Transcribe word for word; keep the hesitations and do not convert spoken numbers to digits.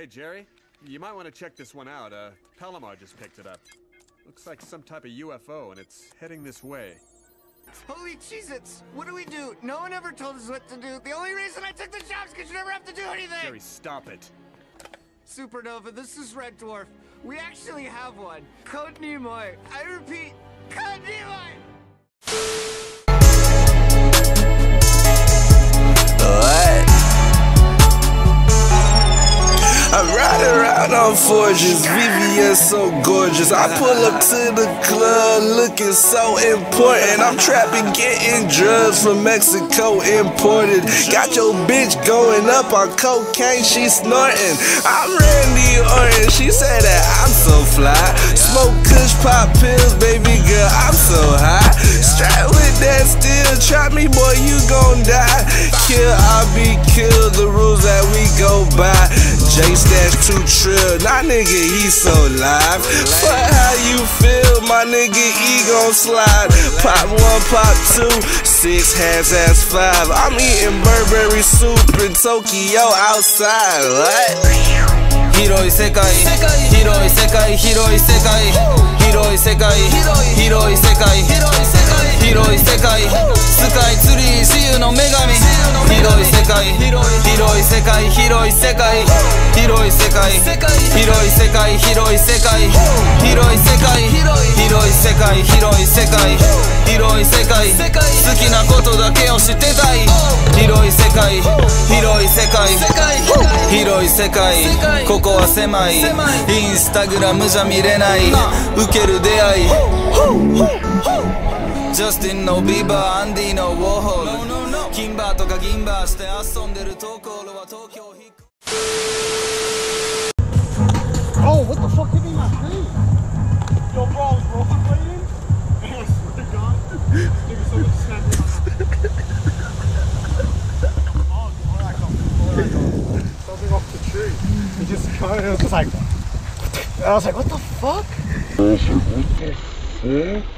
Hey, Jerry. You might want to check this one out. Uh, Palomar just picked it up. Looks like some type of U F O, and it's heading this way. Holy Cheez-Its! What do we do? No one ever told us what to do. The only reason I took the job is because you never have to do anything! Jerry, stop it. Supernova, this is Red Dwarf. We actually have one. Code Nimoy. I repeat, Code Nimoy! I ride around on Forges, V V S so gorgeous. I pull up to the club looking so important. I'm trapping, getting drugs from Mexico imported. Got your bitch going up on cocaine, she snorting. I'm Randy Orton, she said that I'm so fly. Smoke kush, pop pills, baby girl, I'm so high. Strapped with that steel, try me boy, you gon' die. Kill, I'll be killed, the rules that we go by. J-Stash two trill, nah nigga, he so live. Fuck how you feel, my nigga, he gon' slide. Pop one, pop two, six has ass five. I'm eating Burberry soup in Tokyo outside, what? Hiroi sekai, hiroi sekai, hiroi sekai, hiroi sekai, hiroi sekai, hiroi sekai, sky tree, 自由の女神。広い世界、広い世界、広い世界、広い世界、広い世界、広い世界、広い世界、広い世界、広い世界、広い世界、好きなことだけを知ってたい。広い世界、広い世界、広い世界、ここは狭い。インスタグラムじゃ見れないウケる出会い。ジャスティンのビーバー、アンディのウォーホール、キンバーとか銀バーして遊んでるところは東京引っ越 Oh, what the fuck hit me in my face? Yo, bro, I was rollerblading. I swear to God. Nigga, someone snapped me on my head. Oh, something off the tree. He just kind of was like, I was like, what the fuck? What the fuck?